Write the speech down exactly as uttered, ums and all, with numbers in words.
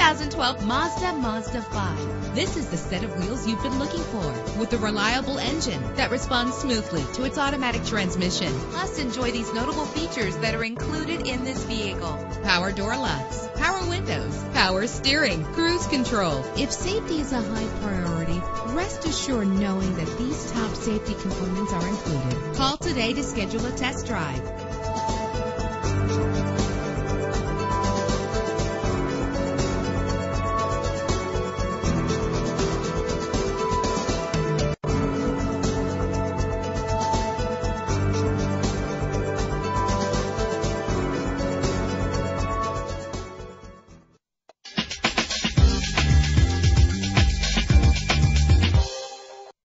thousand twelve Mazda Mazda five. This is the set of wheels you've been looking for, with a reliable engine that responds smoothly to its automatic transmission. Plus, enjoy these notable features that are included in this vehicle: power door locks, power windows, power steering, cruise control. If safety is a high priority, rest assured knowing that these top safety components are included. Call today to schedule a test drive.